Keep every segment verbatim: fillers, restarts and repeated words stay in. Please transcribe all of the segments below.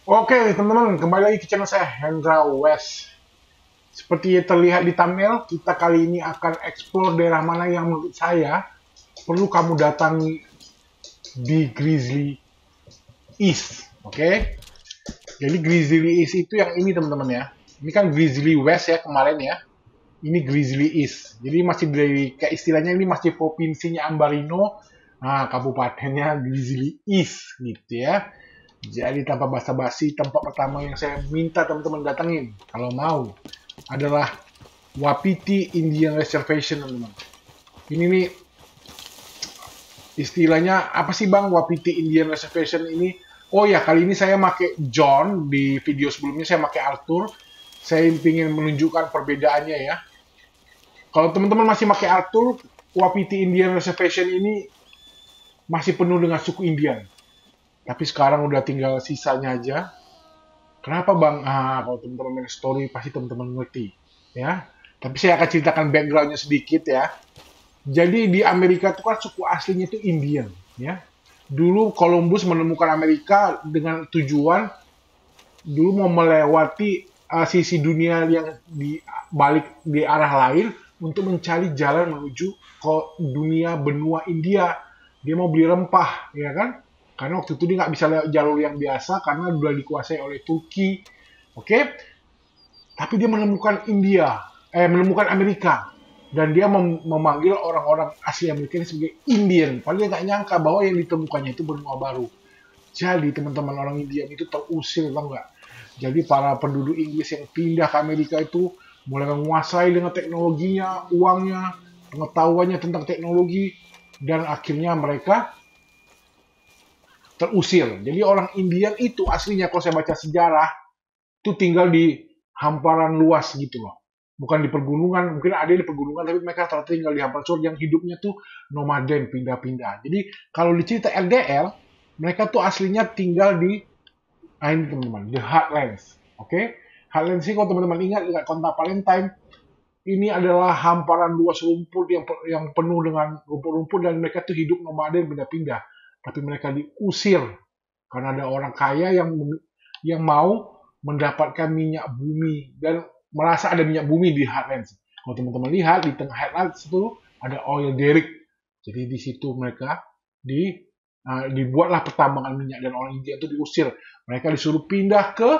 Oke, teman-teman, kembali lagi ke channel saya, Hendra West. Seperti yang terlihat di thumbnail, kita kali ini akan explore daerah mana yang menurut saya perlu kamu datangi di Grizzly East. Oke, jadi Grizzly East itu yang ini, teman-teman ya. Ini kan Grizzly West ya kemarin ya. Ini Grizzly East. Jadi masih dari kayak istilahnya ini masih provinsinya Ambarino. Nah, kabupatennya Grizzly East gitu ya. Jadi tanpa basa-basi, tempat pertama yang saya minta teman-teman datengin kalau mau adalah Wapiti Indian Reservation, teman-teman. Ini nih istilahnya apa sih Bang, Wapiti Indian Reservation ini? Oh ya, kali ini saya pakai John, di video sebelumnya saya pakai Arthur. Saya ingin menunjukkan perbedaannya ya. Kalau teman-teman masih pakai Arthur, Wapiti Indian Reservation ini masih penuh dengan suku Indian. Tapi sekarang udah tinggal sisanya aja. Kenapa Bang? Ah, kalau teman-teman main story pasti teman-teman ngerti, ya. Tapi saya akan ceritakan backgroundnya sedikit ya. Jadi di Amerika itu kan suku aslinya itu Indian, ya. Dulu Columbus menemukan Amerika dengan tujuan dulu mau melewati uh, sisi dunia yang di balik di arah lain untuk mencari jalan menuju ke dunia benua India. Dia mau beli rempah, ya kan? Karena waktu itu dia nggak bisa lewat jalur yang biasa karena sudah dikuasai oleh Turki. Oke? Okay? Tapi dia menemukan India, eh menemukan Amerika. Dan dia mem memanggil orang-orang asli Amerika ini sebagai Indian. Padahal dia nggak nyangka bahwa yang ditemukannya itu benua baru. Jadi teman-teman orang Indian itu terusir, tau nggak? Jadi para penduduk Inggris yang pindah ke Amerika itu mulai menguasai dengan teknologinya, uangnya, pengetahuannya tentang teknologi. Dan akhirnya mereka terusir. Jadi orang Indian itu aslinya kalau saya baca sejarah itu tinggal di hamparan luas gitu loh. Bukan di pegunungan, mungkin ada di pegunungan tapi mereka tertinggal di hamparan luas yang hidupnya tuh nomaden, pindah-pindah. Jadi kalau dicerita L D R, mereka tuh aslinya tinggal di nah ini teman-teman, the Heartlands. Oke? Okay? Heartlands sih kalau teman-teman ingat ingat Kota Valentine, ini adalah hamparan luas rumput yang yang penuh dengan rumput-rumput dan mereka tuh hidup nomaden, pindah-pindah. Tapi mereka diusir karena ada orang kaya yang yang mau mendapatkan minyak bumi dan merasa ada minyak bumi di Heartlands. Kalau teman-teman lihat di tengah Heartlands itu ada oil derrick. Jadi di situ mereka di uh, dibuatlah pertambangan minyak dan orang India itu diusir. Mereka disuruh pindah ke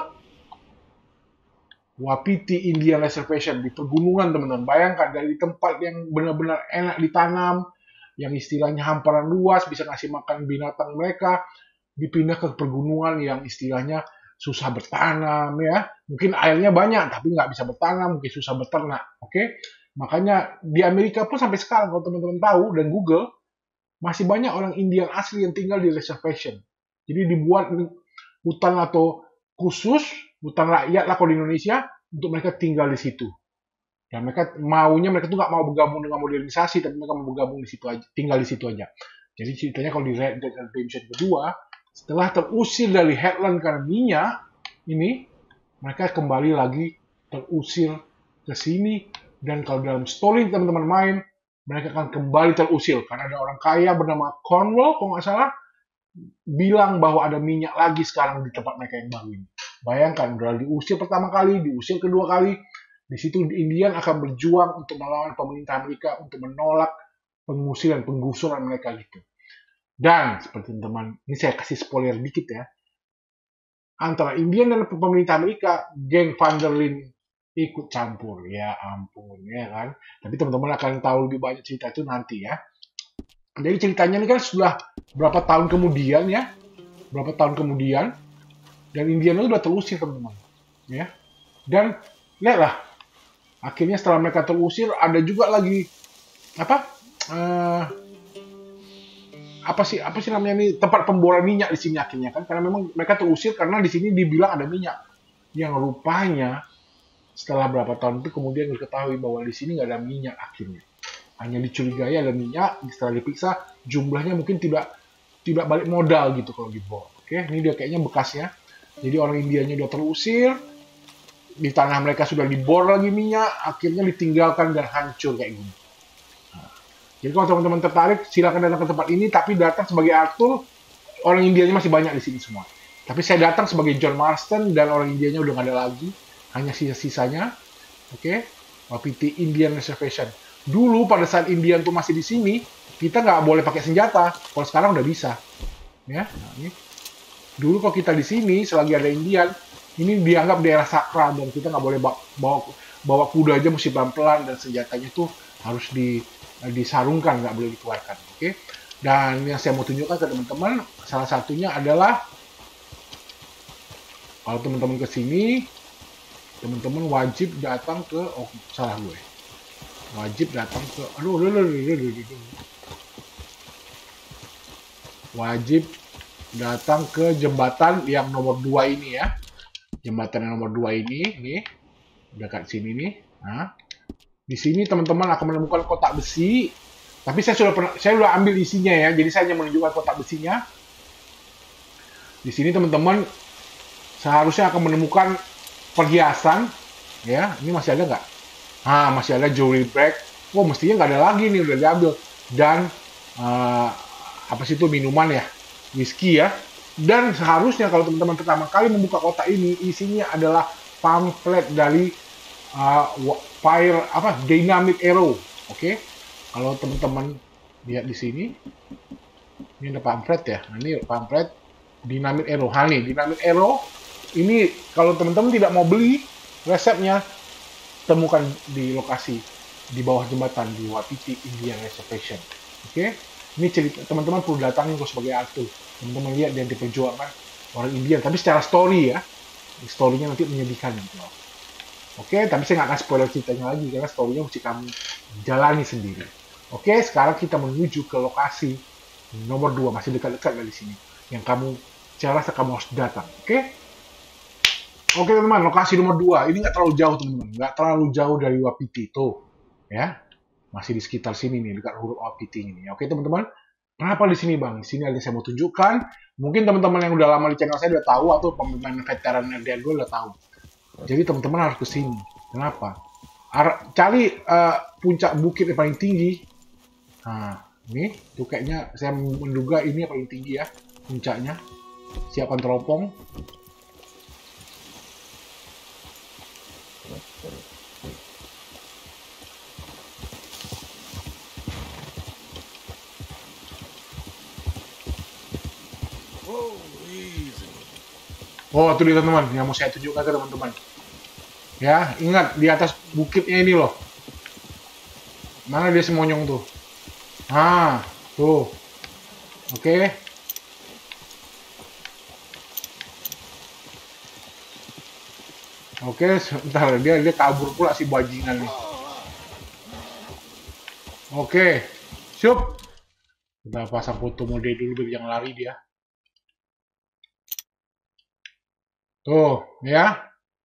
Wapiti Indian Reservation di pegunungan, teman-teman. Bayangkan dari tempat yang benar-benar enak ditanam, yang istilahnya hamparan luas, bisa ngasih makan binatang mereka, dipindah ke pergunungan yang istilahnya susah bertanam ya. Mungkin airnya banyak, tapi nggak bisa bertanam, mungkin susah beternak. Oke, okay? Makanya di Amerika pun sampai sekarang, kalau teman-teman tahu dan Google, masih banyak orang Indian asli yang tinggal di reservation. Jadi dibuat hutan atau khusus, hutan rakyat lah kalau di Indonesia, untuk mereka tinggal di situ. Dan mereka maunya mereka tuh nggak mau bergabung dengan modernisasi, tapi mereka mau bergabung di situ aja, tinggal di situ aja. Jadi ceritanya kalau di Red Dead Redemption kedua, setelah terusir dari Heartland karena minyak, ini mereka kembali lagi terusir ke sini. Dan kalau dalam story teman-teman main, mereka akan kembali terusir karena ada orang kaya bernama Cornwall, kalau nggak salah, bilang bahwa ada minyak lagi sekarang di tempat mereka yang baru ini. Bayangkan, udah diusir pertama kali, diusir kedua kali. Di situ Indian akan berjuang untuk melawan pemerintah Amerika untuk menolak pengusiran, penggusuran mereka gitu. Dan seperti teman, ini saya kasih spoiler dikit ya. Antara Indian dan pemerintah Amerika, geng Van der Linde ikut campur. Ya ampun ya kan. Tapi teman-teman akan tahu lebih banyak cerita itu nanti ya. Jadi ceritanya ini kan sudah berapa tahun kemudian ya. Berapa tahun kemudian. Dan Indian itu sudah terusir teman-teman. Ya. Dan lihatlah. Akhirnya setelah mereka terusir, ada juga lagi apa? Uh, apa sih apa sih namanya nih tempat pemboran minyak di sini akhirnya kan? Karena memang mereka terusir karena di sini dibilang ada minyak. Yang rupanya setelah berapa tahun itu kemudian diketahui bahwa di sini nggak ada minyak akhirnya. Hanya dicurigai ada minyak. Setelah diperiksa jumlahnya mungkin tidak tidak balik modal gitu kalau dibor. Oke, ini dia kayaknya bekasnya. Jadi orang Indianya udah terusir. Di tanah mereka sudah dibor lagi minyak, akhirnya ditinggalkan dan hancur kayak gini. Nah, jadi kalau teman-teman tertarik, silakan datang ke tempat ini, tapi datang sebagai Arthur, orang Indianya masih banyak di sini semua. Tapi saya datang sebagai John Marston dan orang Indianya udah nggak ada lagi, hanya sisa-sisanya. Oke, okay? Wapiti Indian Reservation. Dulu pada saat Indian tuh masih di sini, kita nggak boleh pakai senjata. Kalau sekarang udah bisa. Ya, nah, ini. Dulu kalau kita di sini, selagi ada Indian, ini dianggap daerah sakral dan kita nggak boleh bawa bawa kuda aja, mesti pelan-pelan dan senjatanya tuh harus di disarungkan, nggak boleh dikeluarkan. Oke, okay? Dan yang saya mau tunjukkan ke teman-teman, salah satunya adalah kalau teman-teman ke sini, teman-teman wajib datang ke, oh salah gue, wajib datang ke, aduh, aduh, aduh, aduh, aduh, aduh. wajib datang ke jembatan yang nomor dua ini ya, jembatan yang nomor dua ini, nih, dekat sini nih. Nah, di sini teman-teman akan menemukan kotak besi, tapi saya sudah pernah, saya sudah ambil isinya ya, jadi saya hanya menunjukkan kotak besinya. Di sini teman-teman seharusnya akan menemukan perhiasan, ya. Ini masih ada nggak? Ah, masih ada jewelry bag. Oh, mestinya nggak ada lagi nih, udah diambil. Dan uh, apa sih itu, minuman ya, whisky ya. Dan seharusnya kalau teman-teman pertama kali membuka kotak ini, isinya adalah pamflet dari uh, fire apa dynamic arrow. Oke, okay? Kalau teman-teman lihat di sini, ini ada pamflet ya. Nah, ini pamflet dynamic arrow. Hal nih, dynamic arrow. Ini kalau teman-teman tidak mau beli resepnya, temukan di lokasi di bawah jembatan di Wapiti Indian Reservation. Oke, okay? Ini cerita teman-teman perlu datangin kok sebagai aktor. Teman-teman lihat dan diperjuangkan orang Indian, tapi secara story ya, storynya nanti menyedihkan gitu. Oke, okay? Tapi saya nggak akan spoiler ceritanya lagi karena storynya mesti kamu jalani sendiri. Oke, okay? Sekarang kita menuju ke lokasi nomor dua, masih dekat-dekat dari sini, yang kamu saya rasa kamu harus datang. Oke. Okay? Oke teman-teman, lokasi nomor dua ini nggak terlalu jauh teman-teman, nggak terlalu jauh dari Wapiti tuh, ya, masih di sekitar sini nih, dekat huruf Wapiti ini. Oke teman-teman, kenapa di sini bang? Di sini ada yang saya mau tunjukkan. Mungkin teman-teman yang udah lama di channel saya udah tahu atau pemain veteran R D R gue udah tahu. Jadi teman-teman harus ke sini. Kenapa? Ar cari uh, puncak bukit yang paling tinggi. Nah, ini tuh kayaknya saya menduga ini yang paling tinggi ya, puncaknya. Siapkan teropong. Oh, itu dia teman-teman, yang mau saya tunjukkan ke teman-teman. Ya, ingat di atas bukitnya ini loh. Mana dia semonyong tuh? Ah, tuh. Oke. Oke, sebentar dia dia kabur pula si bajingan nih. Oke, siap. Kita pasang foto mode dulu biar jangan lari dia. Tuh, ya.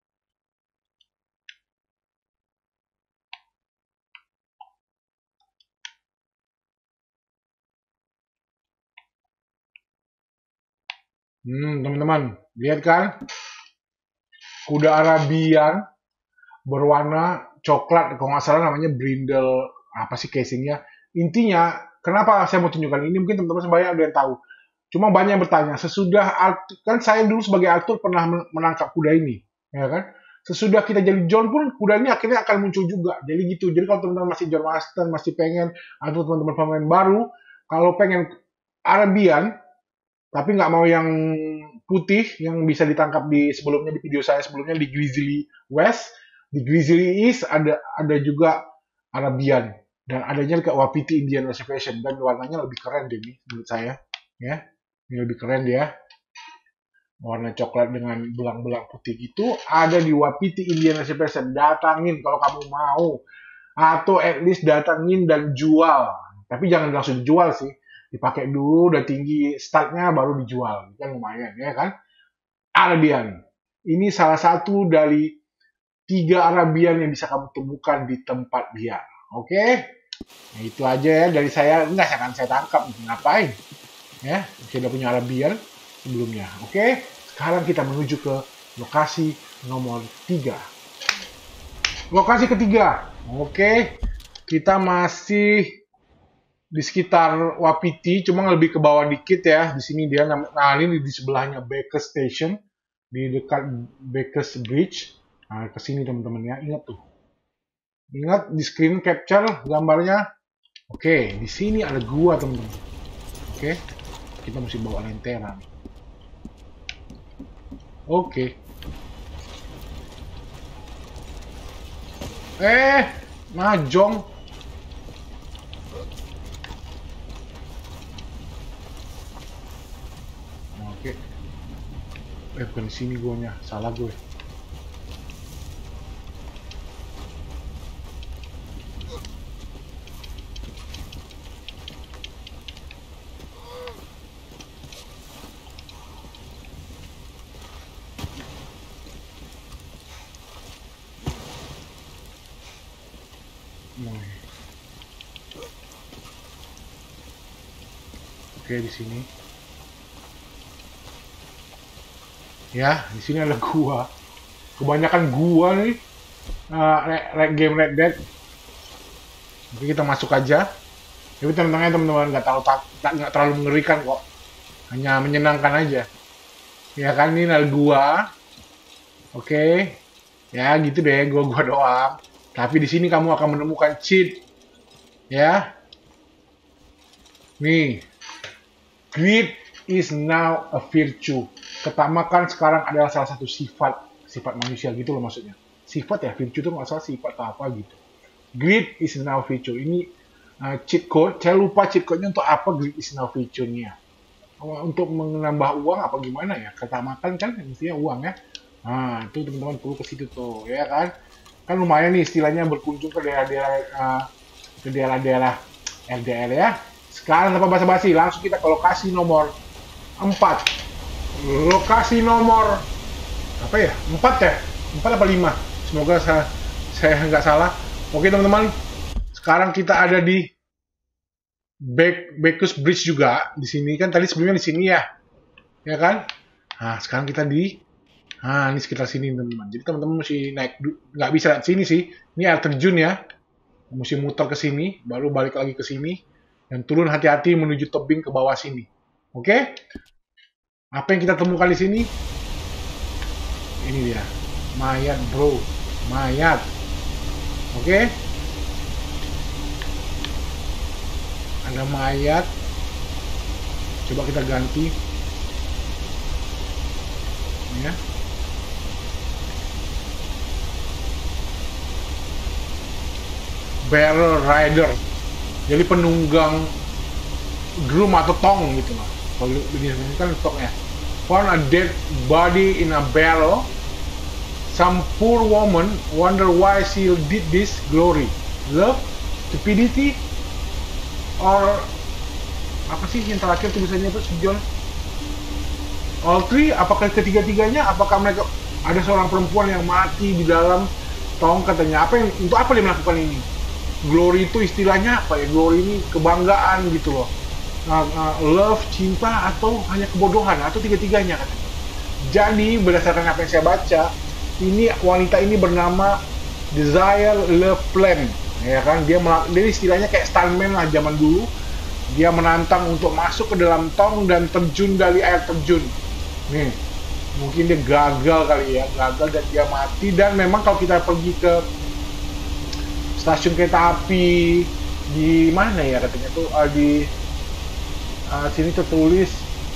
Hmm, teman-teman, lihat kan? Kuda Arabian berwarna coklat, kalau nggak salah namanya brindle, apa sih casingnya. Intinya, kenapa saya mau tunjukkan ini, mungkin teman-teman sebanyak ada yang tahu. Cuma banyak yang bertanya, sesudah, kan saya dulu sebagai aktor pernah menangkap kuda ini, ya kan? Sesudah kita jadi John pun, kuda ini akhirnya akan muncul juga. Jadi gitu, jadi kalau teman-teman masih John Marston, masih pengen, atau teman-teman pemain baru, kalau pengen Arabian, tapi nggak mau yang putih, yang bisa ditangkap di sebelumnya, di video saya sebelumnya, di Grizzly West, di Grizzly East, ada ada juga Arabian. Dan adanya ke Wapiti Indian Reservation, dan warnanya lebih keren deh nih, menurut saya. Ya, ini lebih keren dia. Warna coklat dengan belang-belang putih gitu, ada di Wapiti Indian Reservation. Datangin kalau kamu mau. Atau at least datangin dan jual. Tapi jangan langsung dijual sih. Dipakai dulu, udah tinggi startnya baru dijual, kan lumayan ya kan. Arabian, ini salah satu dari tiga Arabian yang bisa kamu temukan di tempat dia. Oke, nah, itu aja ya dari saya. Enggak, saya akan saya tangkap, ngapain ya, saya udah punya Arabian sebelumnya. Oke, sekarang kita menuju ke lokasi nomor tiga. Lokasi ketiga, oke, kita masih di sekitar Wapiti, cuma lebih ke bawah dikit ya. Di sini dia, nah ini di sebelahnya Baker Station, di dekat Baker's Bridge. Nah, ke sini teman-teman ya, ingat tuh. Ingat di screen capture gambarnya. Oke, di sini ada gua teman-teman. Oke, kita mesti bawa lentera. Oke. Eh, mahjong. Oke. Eh, bukan di sini guanya, salah gue. Oke, di sini. Ya, di sini ada gua. Kebanyakan gua nih. Uh, game Red Dead. Oke, kita masuk aja. Tapi tenangnya teman-teman, nggak terlalu nggak terlalu mengerikan kok. Hanya menyenangkan aja. Ya kan, ini ada gua. Oke. Ya, gitu deh, gua-gua doang. Tapi di sini kamu akan menemukan cheat. Ya. Nih. Greed is now a virtue. Ketamakan sekarang adalah salah satu sifat sifat manusia gitu loh maksudnya. Sifat ya, virtue itu nggak salah sifat atau apa gitu. Greed is now virtue. Ini uh, cheat code. Saya lupa cheat code-nya untuk apa greed is now virtue-nya. Untuk menambah uang apa gimana ya? Ketamakan kan mestinya uang ya. Nah, itu teman-teman perlu ke situ tuh, ya kan? Kan lumayan nih istilahnya berkunjung ke daerah-daerah uh, ke daerah-daerah R D R ya. Sekarang tanpa basa-basi, langsung kita ke lokasi nomor empat. Lokasi nomor apa ya? empat ya? empat apa lima? Semoga saya saya nggak salah. Oke teman-teman, sekarang kita ada di Back Baker's Bridge juga. Di sini kan tadi sebelumnya di sini ya, ya kan? Nah sekarang kita di, nah ini sekitar sini teman-teman. Jadi teman-teman mesti naik, nggak bisa lihat sini sih. Ini air terjun ya. Mesti muter ke sini, baru balik lagi ke sini. Dan turun hati-hati menuju tebing ke bawah sini. Oke? Apa yang kita temukan di sini? Ini dia. Mayat, bro. Mayat. Oke? Ada mayat. Coba kita ganti. Ini ya. Barrel Rider. Jadi penunggang drum atau tong gitu lah. Kalau ini kan tongnya. Found a dead body in a barrel. Some poor woman wonder why she did this. Glory, love, stupidity, or apa sih yang terakhir tulisannya itu sejol? All three, apakah ketiga-tiganya? Apakah mereka ada seorang perempuan yang mati di dalam tong katanya? Apa yang untuk apa dia melakukan ini? Glory itu istilahnya apa ya? Glory ini kebanggaan gitu loh. Nah, uh, love, cinta, atau hanya kebodohan, atau tiga-tiganya katanya. Jadi berdasarkan apa yang saya baca, ini wanita ini bernama Desire Love Flame, ya kan? Dia dia istilahnya kayak stuntman lah zaman dulu. Dia menantang untuk masuk ke dalam tong dan terjun dari air terjun. Nih, mungkin dia gagal kali ya, gagal dan dia mati. Dan memang kalau kita pergi ke stasiun kereta api di mana ya katanya tuh uh, di uh, sini tertulis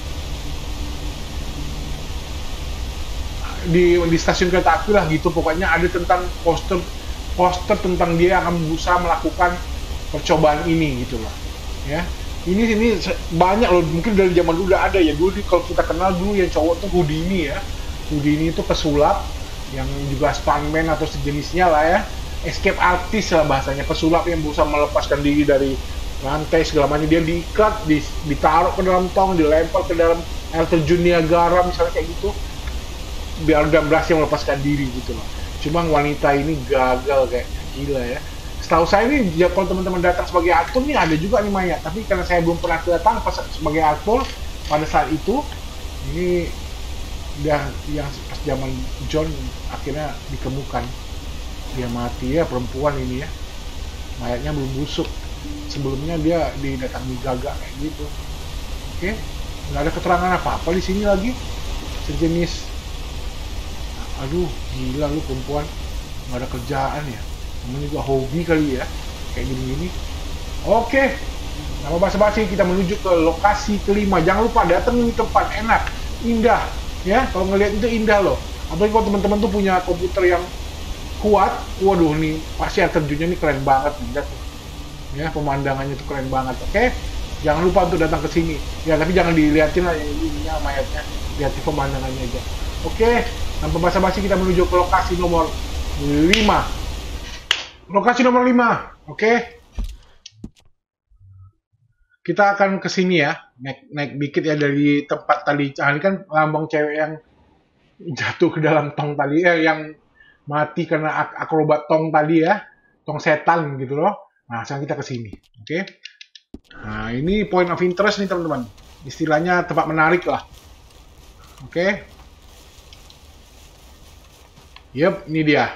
di di stasiun kereta api lah gitu, pokoknya ada tentang poster poster tentang dia akan berusaha melakukan percobaan ini gitu loh ya. Ini ini banyak loh, mungkin dari zaman dulu udah ada ya. Dulu kalau kita kenal dulu yang cowok tuh Houdini ya. Houdini itu pesulap yang juga stuntman atau sejenisnya lah ya. Escape artist lah bahasanya, pesulap yang berusaha melepaskan diri dari rantai segala macam. Dia diikat, ditaruh ke dalam tong, dilempar ke dalam air terjun Niagara misalnya kayak gitu, biar dia berhasil melepaskan diri gitu loh. Cuma wanita ini gagal kayak gila ya. Setahu saya ini ya, kalau teman-teman datang sebagai aktor nih ada juga nih mayat, tapi karena saya belum pernah datang pas sebagai aktor pada saat itu, ini udah yang pas zaman John akhirnya ditemukan dia mati ya, perempuan ini ya, mayatnya belum busuk. sebelumnya dia didatangi gagak kayak gitu. Oke, nggak ada keterangan apa-apa di sini lagi. Sejenis, aduh gila lu perempuan, nggak ada kerjaan ya. Namanya juga hobi kali ya, kayak gini-gini. Oke, nama basa-basi kita menuju ke lokasi kelima. Jangan lupa datang di tempat enak, indah, ya. Kalau ngelihat itu indah loh. Apalagi kalau teman-teman tuh punya komputer yang kuat, waduh nih pasti air terjunnya nih keren banget nih, lihat nih. Ya pemandangannya tuh keren banget. Oke, jangan lupa untuk datang ke sini. Ya tapi jangan dilihatin lah yang ininya mayatnya, lihatin pemandangannya aja. Oke, tanpa basa-basi kita menuju ke lokasi nomor lima. Lokasi nomor lima, oke. Kita akan ke sini ya, naik naik dikit ya dari tempat tadi. Ah, ini kan lambang cewek yang jatuh ke dalam tong tadi, eh, yang mati karena ak akrobat tong tadi ya, tong setan gitu loh. Nah, sekarang kita ke sini, oke. Nah, ini point of interest nih teman-teman. Istilahnya tempat menarik lah, oke. Yep, ini dia.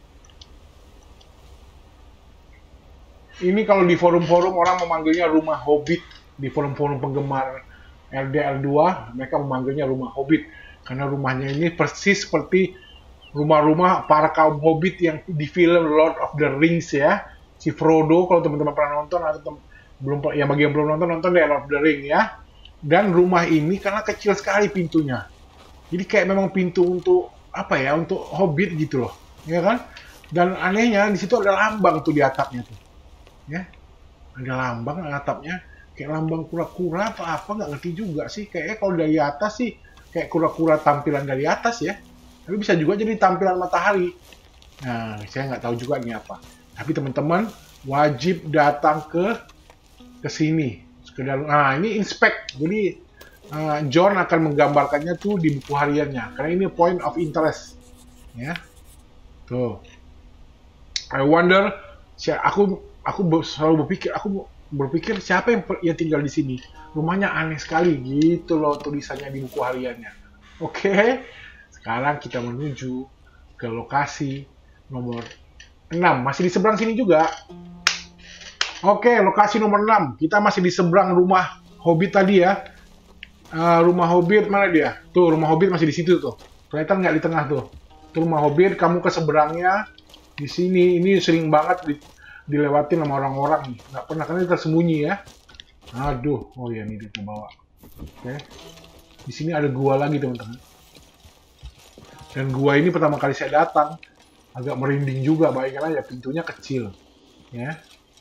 Ini kalau di forum-forum orang memanggilnya rumah Hobbit. Di forum-forum penggemar R D R dua, mereka memanggilnya rumah Hobbit. Karena rumahnya ini persis seperti rumah-rumah para kaum Hobbit yang di film Lord of the Rings ya. Si Frodo, kalau teman-teman pernah nonton, atau belum, ya bagi yang belum nonton, nonton deh Lord of the Rings ya. Dan rumah ini karena kecil sekali pintunya. Jadi kayak memang pintu untuk, apa ya, untuk Hobbit gitu loh. Ya kan? Dan anehnya, di situ ada lambang tuh di atapnya tuh. Ya, ada lambang atapnya kayak lambang kura-kura atau apa, nggak ngerti juga sih. Kayaknya kalau dari atas sih kayak kura-kura tampilan dari atas ya, tapi bisa juga jadi tampilan matahari. Nah, saya nggak tahu juga ini apa, tapi teman-teman wajib datang ke ke sini sekedar. Nah, ini inspect, jadi uh, John akan menggambarkannya tuh di buku hariannya karena ini point of interest ya. Tuh, I wonder, aku aku selalu berpikir, aku berpikir siapa yang, yang tinggal di sini. Rumahnya aneh sekali gitu loh tulisannya di buku hariannya. Oke, sekarang kita menuju ke lokasi nomor enam. Masih di seberang sini juga. Oke, lokasi nomor enam. Kita masih di seberang rumah Hobbit tadi ya. Uh, rumah Hobbit mana dia? Tuh, rumah Hobbit masih di situ tuh. Kelihatan nggak di tengah tuh? Tuh rumah Hobbit, kamu ke seberangnya. Di sini, ini sering banget di dilewatin sama orang-orang nih, nggak pernah, karena tersembunyi ya. Aduh, oh ya ini kita bawa. Oke, di sini ada gua lagi teman-teman. Dan gua ini pertama kali saya datang agak merinding juga, bayangin aja pintunya kecil, ya.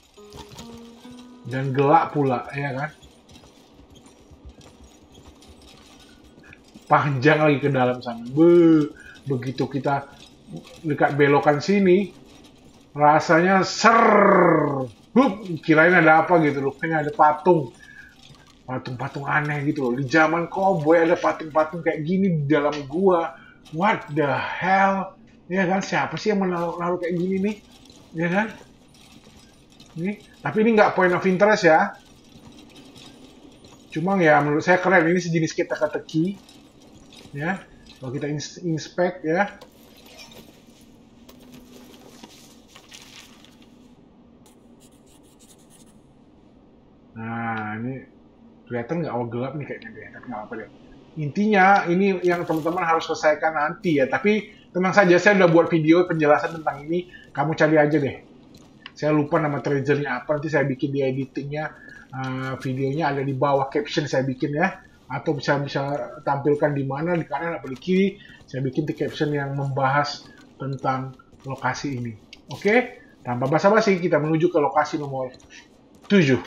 Dan gelap pula, ya kan. Panjang lagi ke dalam sana. Be, begitu kita dekat belokan sini. Rasanya ser, hup, kirain ada apa gitu loh, kayaknya ada patung, patung-patung aneh gitu loh. Di zaman cowboy ada patung-patung kayak gini di dalam gua, what the hell, ya kan? Siapa sih yang menaruh kayak gini nih, ya kan? Ini, tapi ini nggak point of interest ya, cuma ya menurut saya keren. Ini sejenis kita teka-teki, ya, kalau kita inspect ya. Nah, ini kelihatan nggak? Oh, gelap nih kayaknya deh, tapi nggak apa deh. Intinya, ini yang teman-teman harus selesaikan nanti ya. Tapi tenang saja, saya udah buat video penjelasan tentang ini. Kamu cari aja deh. Saya lupa nama treasure-nya apa, nanti saya bikin di editingnya. Uh, videonya ada di bawah caption saya bikin ya. Atau bisa bisa tampilkan di mana, di kanan atau di kiri. Saya bikin di caption yang membahas tentang lokasi ini. Oke? Tanpa basa-basi, kita menuju ke lokasi nomor tujuh.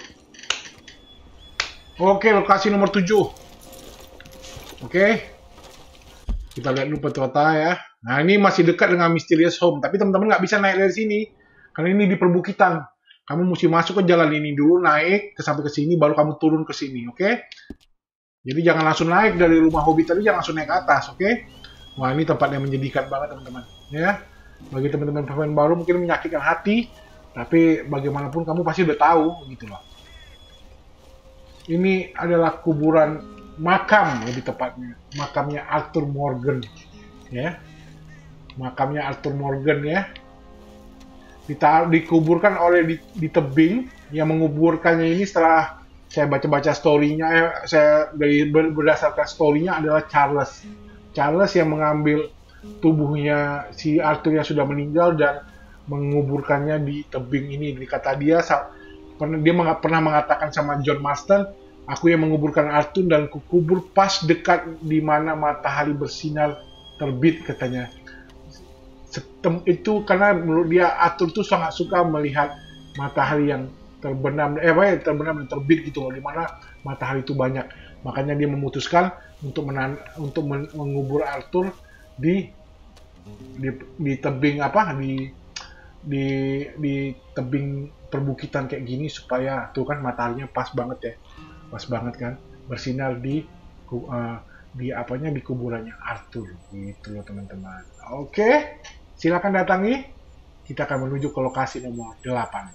Oke, lokasi nomor tujuh. Oke. Kita lihat dulu peta ya. Nah, ini masih dekat dengan Mysterious Home. Tapi teman-teman nggak bisa naik dari sini. Karena ini di perbukitan. Kamu mesti masuk ke jalan ini dulu, naik ke sampai ke sini, baru kamu turun ke sini. Oke? Jadi jangan langsung naik dari rumah Hobbit tadi, jangan langsung naik ke atas. Oke? Wah, ini tempat yang menjadikan banget teman-teman. Ya. Bagi teman-teman pemain baru mungkin menyakitkan hati. Tapi bagaimanapun kamu pasti udah tahu. Gitu loh. Ini adalah kuburan makam, lebih tepatnya makamnya Arthur Morgan ya, makamnya Arthur Morgan ya, Dita dikuburkan oleh di, di tebing yang menguburkannya ini setelah saya baca-baca story-nya, eh, saya dari berdasarkan story-nya adalah Charles. Charles yang mengambil tubuhnya si Arthur yang sudah meninggal dan menguburkannya di tebing ini. Kata dia, dia pernah mengatakan sama John Marston, aku yang menguburkan Arthur dan kukubur pas dekat di mana matahari bersinar terbit, katanya. Itu karena menurut dia Arthur tuh sangat suka melihat matahari yang terbenam, eh apa ya, terbenam dan terbit gitu loh, di mana matahari itu banyak. Makanya dia memutuskan untuk menan untuk men mengubur Arthur di di, di tebing apa di di di tebing perbukitan kayak gini, supaya tuh kan mataharinya pas banget ya, pas banget kan bersinar di uh, di apanya di kuburannya Arthur gitu loh teman-teman. Oke, silakan datangi. Kita akan menuju ke lokasi nomor delapan.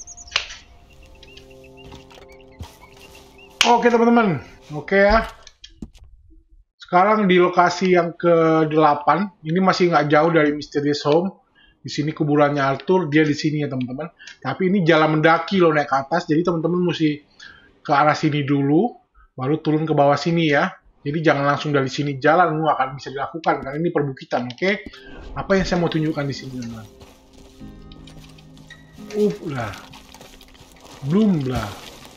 Oke teman-teman, oke ya. Sekarang di lokasi yang ke delapan, ini masih nggak jauh dari Mysterious Home. Di sini kuburannya Arthur, dia di sini ya teman-teman. Tapi ini jalan mendaki loh naik ke atas, jadi teman-teman mesti ke arah sini dulu, baru turun ke bawah sini ya. Jadi jangan langsung dari sini jalan, nggak akan bisa dilakukan karena ini perbukitan, oke? Apa yang saya mau tunjukkan di sini teman-teman? Uh lah, belum lah.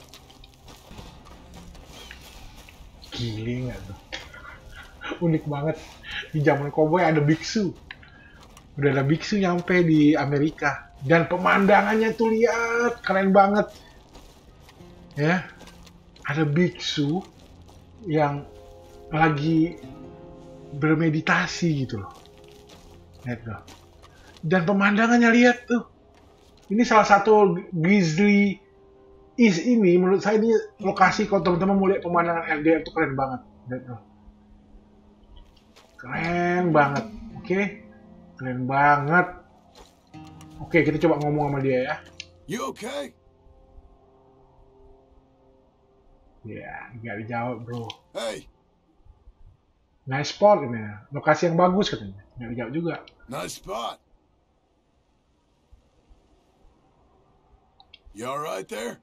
Gile nggak tuh? Unik banget. Di zaman koboi ada biksu. Udah ada biksu nyampe di Amerika. Dan pemandangannya tuh lihat, keren banget. Ya, ada biksu yang lagi bermeditasi gitu loh. Lihat tuh. Dan pemandangannya lihat tuh. Ini salah satu Grizzly Is ini, menurut saya ini lokasi kalau teman-teman mau lihat pemandangan L D R itu keren banget. Lihat tuh. Keren banget. Oke. Keren banget. Oke, kita coba ngomong sama dia ya. You okay? Ya, nggak dijawab bro. Hey. Nice spot ini ya. Lokasi yang bagus katanya. Nggak dijawab juga. Nice spot. You alright there?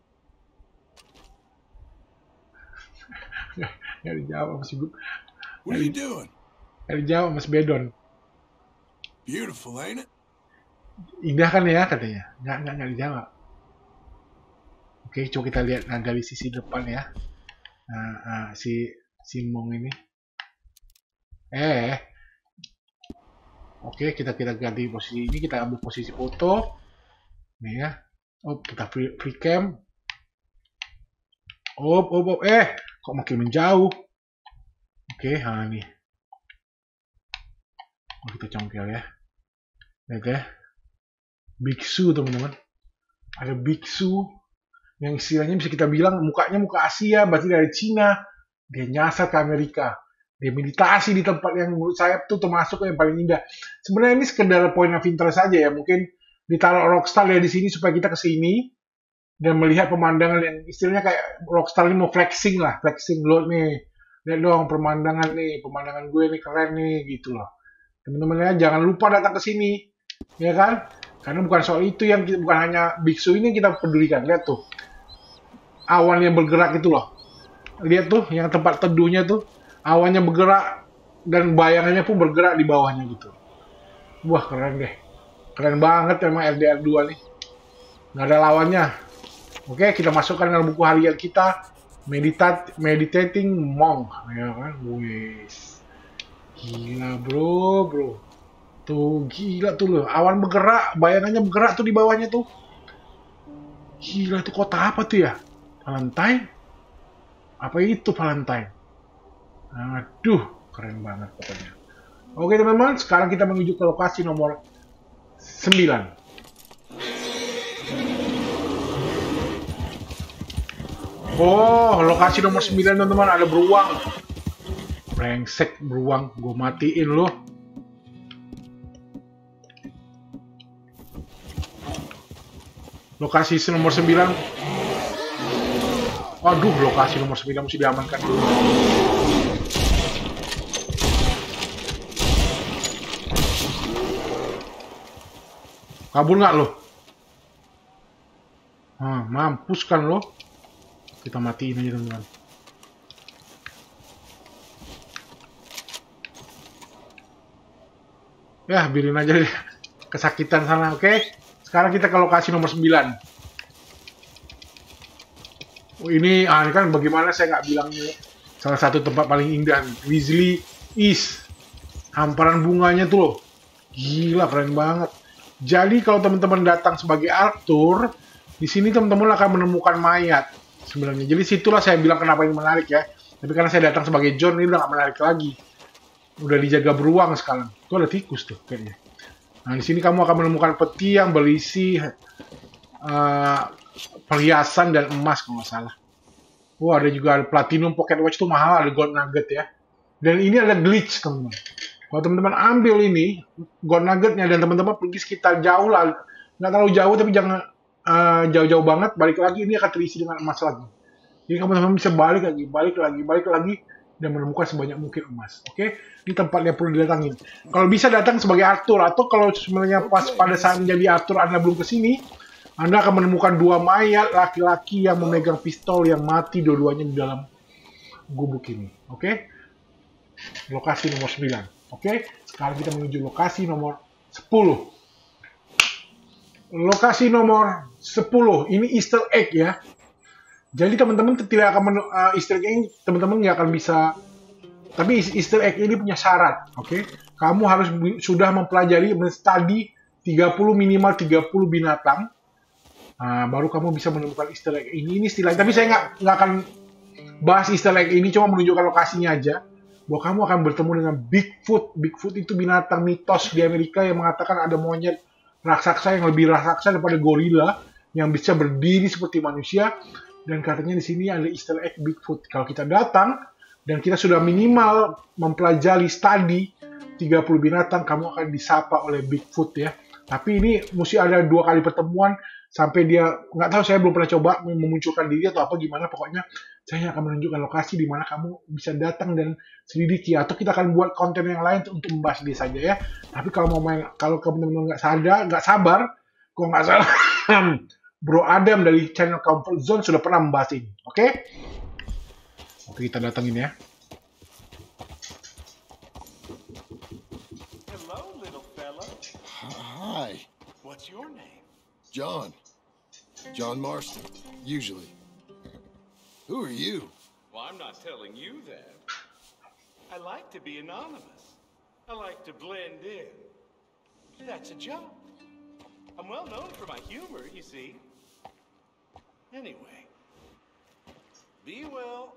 Nggak dijawab Mas Ibu. What are you doing? Nggak dijawab Mas Bedon. Beautiful, ain't it? Indah kan ya katanya. Nggak, nggak, nggak dijawab. Oke, coba kita lihat nah, dari sisi depan ya. Nah, nah, si Simong ini. Eh. Oke, kita kita ganti posisi ini, kita ambil posisi foto. Nih ya. Oh, kita free, free cam. Oh, oh, oh, eh, kok makin menjauh. Oke, nah nih. Oh, kita congkel ya. Lihat ya. Biksu teman-teman. Ada biksu yang istilahnya bisa kita bilang mukanya muka Asia, berarti dari Cina. Dia nyasar ke Amerika. Dia meditasi di tempat yang menurut saya tuh termasuk yang paling indah. Sebenarnya ini sekedar point of interest saja ya. Mungkin ditaruh Rockstar ya di sini supaya kita kesini dan melihat pemandangan yang istilahnya kayak Rockstar ini mau flexing lah, flexing load nih. Lihat dong pemandangan nih, pemandangan gue nih keren nih gitu loh. Teman-teman ya jangan lupa datang ke sini, ya kan? Karena bukan soal itu yang kita, bukan hanya biksu ini yang kita pedulikan. Lihat tuh awan yang bergerak itu loh. Lihat tuh yang tempat teduhnya tuh awannya bergerak dan bayangannya pun bergerak di bawahnya gitu. Wah keren deh. Keren banget emang L D R dua nih. Nggak ada lawannya. Oke, kita masukkan dalam buku harian kita. Meditat, Meditating Monk. Ya kan? Wis. Gila bro, bro. Tuh, gila tuh loh. Awan bergerak, bayangannya bergerak tuh di bawahnya tuh. Gila, itu kota apa tuh ya? Valentine? Apa itu Valentine? Aduh, keren banget pokoknya. Oke teman-teman, sekarang kita menuju ke lokasi nomor sembilan. Oh, lokasi nomor sembilan teman-teman, ada beruang. Brengsek beruang, gue matiin loh. Lokasi nomor sembilan. Aduh, lokasi nomor sembilan mesti diamankan dulu. Kabur nggak lo? Hah, mampus kan lo. Kita matiin aja teman-teman. Ya, biarin aja deh. Kesakitan sana, oke? Okay? Sekarang kita ke lokasi nomor sembilan. Oh, ini, ah, ini kan bagaimana saya nggak bilang salah satu tempat paling indah. Weasley East. Hamparan bunganya tuh loh. Gila, keren banget. Jadi kalau teman-teman datang sebagai Arthur, di sini teman-teman akan menemukan mayat sebenarnya. Jadi situlah saya bilang kenapa ini menarik ya. Tapi karena saya datang sebagai John, ini udah nggak menarik lagi. Udah dijaga beruang sekarang. Itu ada tikus tuh kayaknya. Nah, di sini kamu akan menemukan peti yang berisi uh, perhiasan dan emas kalau nggak salah. Wah, ada juga ada platinum pocket watch tuh mahal, ada gold nugget ya. Dan ini ada glitch, teman-teman. Kalau teman-teman ambil ini gold nuggetnya dan teman-teman pergi sekitar jauh lah, nggak terlalu jauh tapi jangan jauh-jauh uh, banget, balik lagi ini akan terisi dengan emas lagi. Jadi kamu teman-teman bisa balik lagi, balik lagi, balik lagi dan menemukan sebanyak mungkin emas. Oke, okay? Ini tempat yang perlu didatangin. Kalau bisa datang sebagai Arthur, atau kalau sebenarnya pas pada saat menjadi Arthur Anda belum kesini, Anda akan menemukan dua mayat laki-laki yang memegang pistol yang mati dua-duanya di dalam gubuk ini. Oke, okay? Lokasi nomor sembilan. Oke, okay? Sekarang kita menuju lokasi nomor sepuluh. Lokasi nomor sepuluh, ini Easter egg ya. Jadi teman-teman tidak akan menu, uh, Easter egg ini teman-teman nggak akan bisa. Tapi Easter egg ini punya syarat, oke? Okay? Kamu harus sudah mempelajari, menstudi tiga puluh minimal tiga puluh binatang, uh, baru kamu bisa menemukan Easter egg ini. Ini istilahnya. Tapi saya nggak nggak akan bahas Easter egg ini, cuma menunjukkan lokasinya aja. Bahwa kamu akan bertemu dengan Bigfoot. Bigfoot itu binatang mitos di Amerika yang mengatakan ada monyet raksasa yang lebih raksasa daripada gorila yang bisa berdiri seperti manusia. Dan katanya di sini ada Easter egg Bigfoot. Kalau kita datang dan kita sudah minimal mempelajari studi tiga puluh binatang, kamu akan disapa oleh Bigfoot ya. Tapi ini mesti ada dua kali pertemuan sampai dia, nggak tahu, saya belum pernah coba memunculkan diri atau apa gimana. Pokoknya saya akan menunjukkan lokasi di mana kamu bisa datang dan selidiki. Atau kita akan buat konten yang lain untuk membahas dia saja ya. Tapi kalau mau main, kalau teman-teman nggak sadar, nggak sabar, kok nggak salah. Bro Adam dari channel Comfort Zone sudah pernah membahas ini, oke? Okay? Oke, kita datangin ya. Hello, little fella. Hi. What's your name? John. John Marston, usually. Who are you? Well, I'm not telling you that. I like to be anonymous. I like to blend in. That's a joke. I'm well known for my humor, you see. Anyway, be well.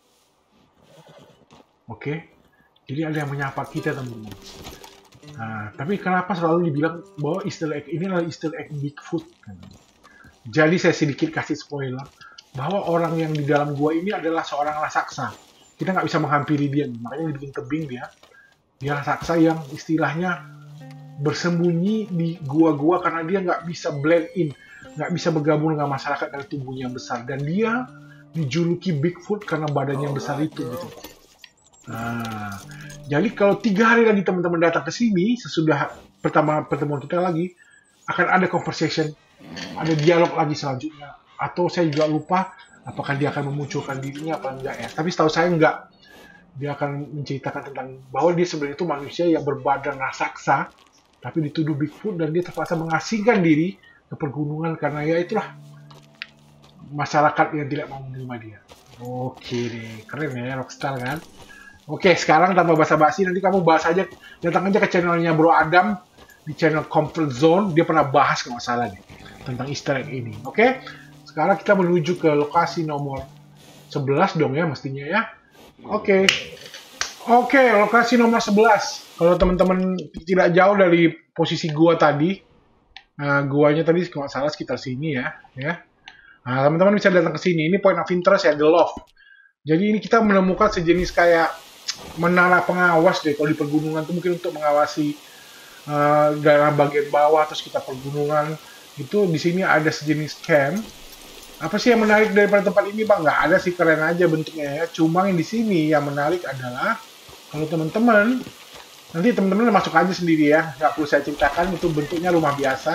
Oke, jadi ada yang menyapa kita teman-teman. Nah, tapi kenapa selalu dibilang bahwa Easter egg ini adalah Easter egg Bigfoot? Jadi saya sedikit kasih spoiler bahwa orang yang di dalam gua ini adalah seorang raksasa. Kita nggak bisa menghampiri dia, makanya dibikin tebing dia. Dia raksasa yang istilahnya bersembunyi di gua-gua karena dia nggak bisa blend in, nggak bisa bergabung dengan masyarakat dari tubuhnya yang besar, dan dia dijuluki Bigfoot karena badannya yang besar itu gitu. Nah, jadi kalau tiga hari lagi teman-teman datang ke sini sesudah pertama pertemuan kita lagi, akan ada conversation, ada dialog lagi selanjutnya. Atau saya juga lupa apakah dia akan memunculkan dirinya apa enggak ya. Tapi setahu saya enggak. Dia akan menceritakan tentang bahwa dia sebenarnya itu manusia yang berbadan raksasa, tapi dituduh Bigfoot dan dia terpaksa mengasingkan diri ke pergunungan karena ya itulah masyarakat yang tidak mau menerima dia. Oke deh, keren ya, rockstar kan? Oke, sekarang tanpa basa-basi, nanti kamu bahas aja, datang aja ke channelnya Bro Adam, di channel Comfort Zone, dia pernah bahas kalau nggak salah deh, tentang Easter egg ini. Oke, sekarang kita menuju ke lokasi nomor sebelas dong ya, mestinya ya. Oke, oke, lokasi nomor sebelas. Kalau teman-teman tidak jauh dari posisi gua tadi, nah, guanya tadi kalau nggak salah sekitar sini ya, ya. Nah, teman-teman bisa datang ke sini. Ini point of interest ya, The Loft. Jadi ini kita menemukan sejenis kayak menara pengawas deh. Kalau di pegunungan itu mungkin untuk mengawasi uh, daerah bagian bawah atau sekitar pegunungan. Itu di sini ada sejenis camp. Apa sih yang menarik daripada tempat ini, Bang? Nggak ada sih, keren aja bentuknya ya. Cuma yang di sini yang menarik adalah kalau teman-teman nanti teman-teman masuk aja sendiri ya. Nggak perlu saya ceritakan, itu bentuknya rumah biasa.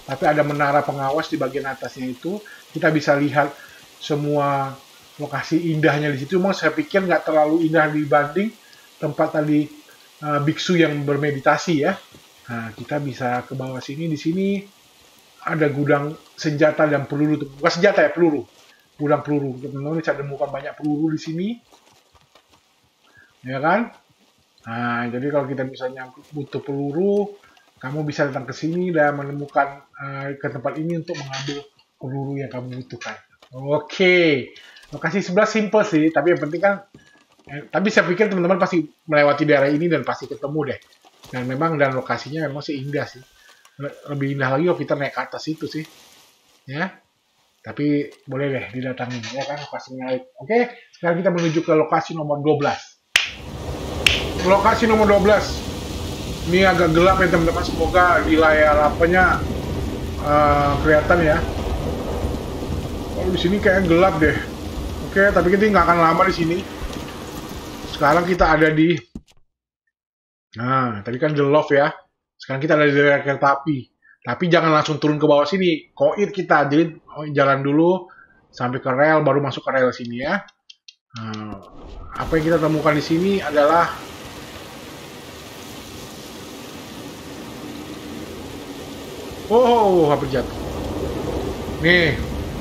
tapi ada menara pengawas di bagian atasnya itu. Kita bisa lihat semua lokasi indahnya di situ. Memang saya pikir nggak terlalu indah dibanding tempat tadi uh, biksu yang bermeditasi ya. Nah, kita bisa ke bawah sini. Di sini ada gudang senjata dan peluru. Bukan senjata ya, peluru. Gudang peluru. Teman-teman bisa temukan banyak peluru di sini. Ya kan? Nah, jadi kalau kita misalnya butuh peluru, kamu bisa datang ke sini dan menemukan uh, ke tempat ini untuk mengambil peluru yang kamu butuhkan. Oke. Okay. Lokasi sebelah simple sih, tapi yang penting kan, eh, tapi saya pikir teman-teman pasti melewati daerah ini dan pasti ketemu deh. Dan memang dan lokasinya memang sih indah sih. Lebih indah lagi kalau kita naik ke atas itu sih, ya. Tapi boleh deh didatangi, ya kan, lokasi menarik. Oke, sekarang kita menuju ke lokasi nomor dua belas. Lokasi nomor dua belas. Ini agak gelap ya teman-teman, semoga di layar apanya uh, kelihatan ya. Oh, di sini kayak gelap deh. Oke, tapi kita nggak akan lama di sini. Sekarang kita ada di, nah, tadi kan The Loft ya. Sekarang kita ada di daerah kereta api. Tapi jangan langsung turun ke bawah sini. Koit kita, jadi jalan dulu sampai ke rel, baru masuk ke rel sini ya. Nah, apa yang kita temukan di sini adalah oh, hampir jatuh. Nih.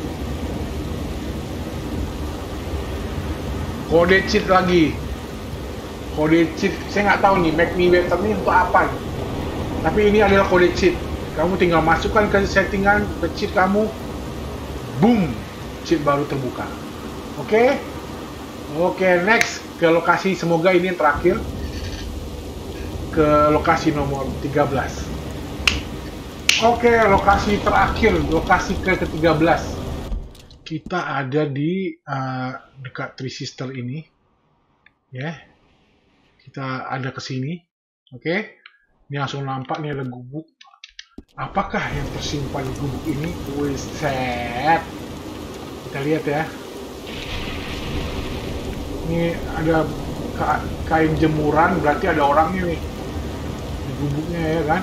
Kode cheat lagi. Kode cheat, saya nggak tahu nih, make me better ini untuk apa nih. Tapi ini adalah kode cheat. Kamu tinggal masukkan ke settingan, ke cheat kamu. Boom. Cheat baru terbuka. Oke. Okay? Oke, okay, next. Ke lokasi, semoga ini yang terakhir. Ke lokasi nomor tiga belas. Oke, okay, lokasi terakhir. Lokasi ke tiga belas. Kita ada di uh, dekat Three Sister ini, ya. Yeah. Kita ada ke sini, oke. Okay. Ini langsung nampak nih ada gubuk. Apakah yang tersimpan di gubuk ini? Wiset. Kita lihat ya. Ini ada kain jemuran, berarti ada orangnya nih di gubuknya ya kan.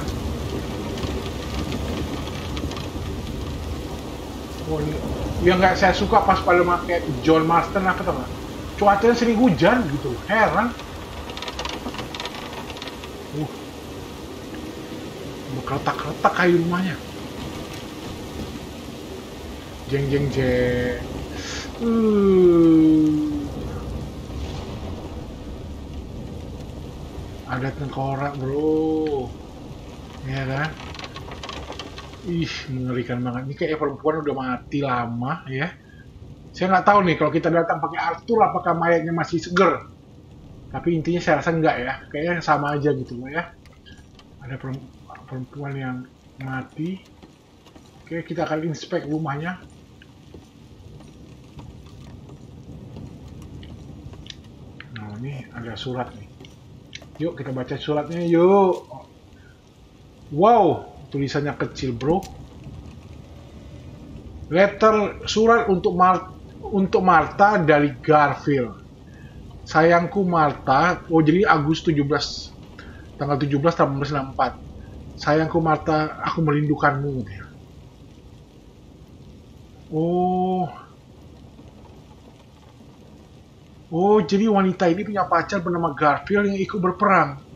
Oh, yang nggak saya suka pas pada pakai John Marston apa tau nggak? Cuacanya sering hujan gitu, heran. Uh, berkeretak-keretak kayu rumahnya. Jeng jeng jeng. Uh. Ada tengkorak bro, ya kan? Ih, mengerikan banget. Ini kayak perempuan udah mati lama ya. Saya nggak tahu nih kalau kita datang pakai Arthur apakah mayatnya masih seger. Tapi intinya saya rasa enggak ya. Kayaknya sama aja gitu loh ya. Ada perempuan yang mati. Oke, kita akan inspek rumahnya. Nah, ini ada surat nih. Yuk kita baca suratnya yuk. Wow. Tulisannya kecil bro. Letter surat untuk Mar untuk Martha dari Garfield. Sayangku Martha. Oh jadi Agustus tujuh belas, tanggal tujuh belas tahun seribu sembilan ratus enam puluh empat. Sayangku Martha, aku merindukanmu. Oh. Oh jadi wanita ini punya pacar bernama Garfield yang ikut berperang.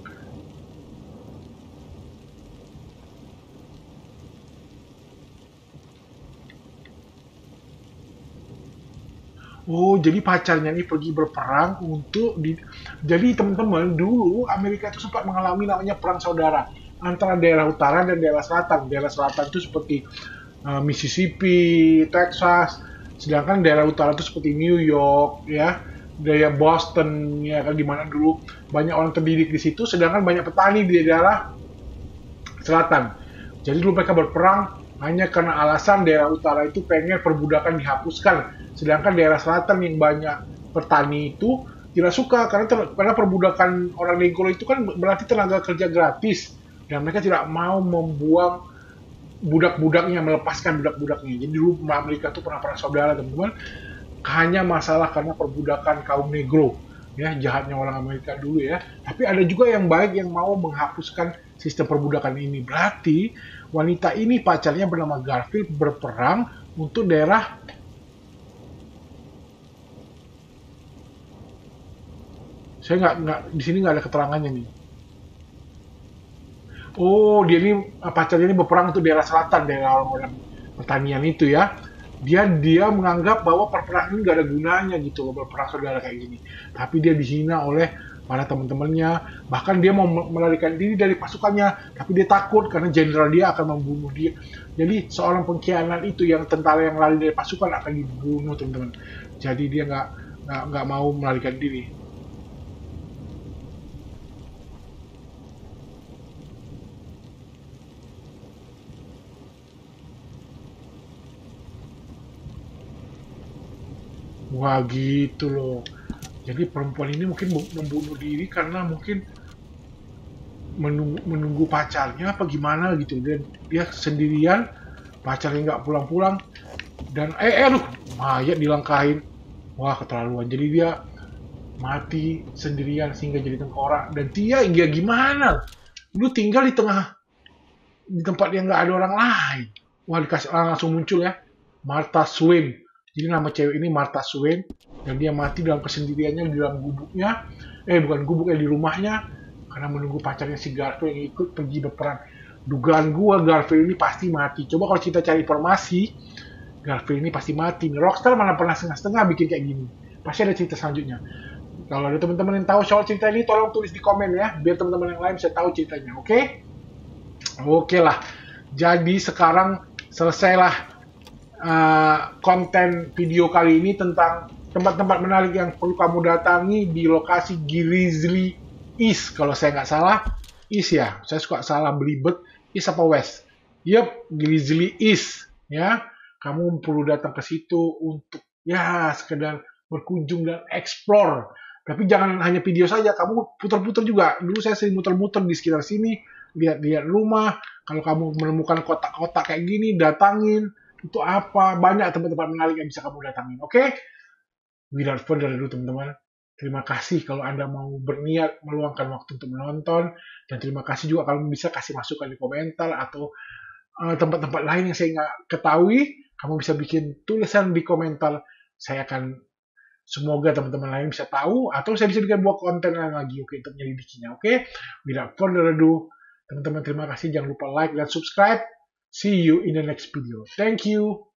Oh, jadi pacarnya ini pergi berperang untuk di... Jadi teman-teman, dulu Amerika itu sempat mengalami namanya perang saudara antara daerah utara dan daerah selatan. Daerah selatan itu seperti uh, Mississippi, Texas, sedangkan daerah utara itu seperti New York, ya, daerah Boston, ya kan, di mana dulu banyak orang terdidik di situ, sedangkan banyak petani di daerah selatan. Jadi dulu mereka berperang hanya karena alasan daerah utara itu pengen perbudakan dihapuskan. Sedangkan daerah selatan yang banyak petani itu tidak suka karena, ter, karena perbudakan orang negro itu kan berarti tenaga kerja gratis dan mereka tidak mau membuang budak-budaknya, melepaskan budak-budaknya. Jadi dulu Amerika itu pernah perang saudara teman-teman, hanya masalah karena perbudakan kaum negro ya, jahatnya orang Amerika dulu ya. Tapi ada juga yang baik yang mau menghapuskan sistem perbudakan ini. Berarti wanita ini pacarnya bernama Garfield berperang untuk daerah saya nggak nggak di sini nggak ada keterangannya nih. Oh, dia ini pacarnya ini berperang untuk daerah selatan, daerah orang-orang pertanian itu ya. Dia dia menganggap bahwa perperangan ini gak ada gunanya gitu loh, berperang saudara kayak gini. Tapi dia dihina oleh para teman-temannya. Bahkan dia mau melarikan diri dari pasukannya, tapi dia takut karena jenderal dia akan membunuh dia. Jadi seorang pengkhianat itu, yang tentara yang lari dari pasukan, akan dibunuh teman-teman. Jadi dia nggak nggak nggak mau melarikan diri. Wah gitu loh. Jadi perempuan ini mungkin membunuh diri karena mungkin menunggu, menunggu pacarnya apa gimana gitu. Dan dia sendirian, pacarnya nggak pulang-pulang. Dan eh, eh aduh, mayat dilangkahin. Wah keterlaluan. Jadi dia mati sendirian sehingga jadi tengkorak. Dan dia ya gimana? Lu tinggal di tengah, di tempat yang nggak ada orang lain. Wah dikasih langsung muncul ya, Martha Swain. Jadi nama cewek ini Martha Swain, dan dia mati dalam kesendiriannya di dalam gubuknya, eh bukan gubuknya, di rumahnya, karena menunggu pacarnya si Garfield yang ikut pergi berperang. Dugaan gua Garfield ini pasti mati. Coba kalau kita cari informasi, Garfield ini pasti mati. Rockstar mana pernah setengah-setengah bikin kayak gini. Pasti ada cerita selanjutnya. Kalau ada teman-teman yang tahu soal cerita ini, tolong tulis di komen ya, biar teman-teman yang lain bisa tahu ceritanya, oke? Okay? Oke okay lah. Jadi sekarang selesailah Uh, konten video kali ini tentang tempat-tempat menarik yang perlu kamu datangi di lokasi Grizzly East. Kalau saya nggak salah, East ya. Saya suka salah belibet. East apa West? Yep, Grizzly East. Ya, kamu perlu datang ke situ untuk ya sekedar berkunjung dan explore. Tapi jangan hanya video saja, kamu putar-putar juga. Dulu saya sering muter-muter di sekitar sini, lihat-lihat rumah. Kalau kamu menemukan kotak-kotak kayak gini, datangin. Itu apa, banyak tempat-tempat menarik yang bisa kamu datangin, oke? Okay? Without further ado teman-teman, terima kasih kalau Anda mau berniat meluangkan waktu untuk menonton, dan terima kasih juga kalau bisa kasih masukan di komentar atau tempat-tempat uh, lain yang saya nggak ketahui, kamu bisa bikin tulisan di komentar. Saya akan, semoga teman-teman lain bisa tahu, atau saya bisa bikin buat konten lain lagi, oke, okay, untuk menyelidikinya, oke? Okay? Without further ado, teman-teman terima kasih, jangan lupa like dan subscribe. See you in the next video. Thank you.